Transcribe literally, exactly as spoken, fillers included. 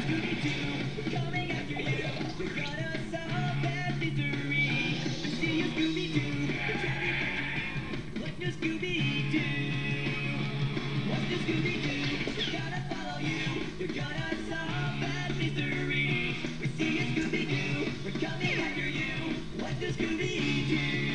Scooby-Doo, coming after you. We're gonna solve that mystery. We see you, Scooby-Doo. What's new, Scooby-Doo? What's new, Scooby-Doo? We're gonna follow you. We're gonna solve that mystery. We see you, Scooby-Doo. We're coming after you. What's new, Scooby-Doo?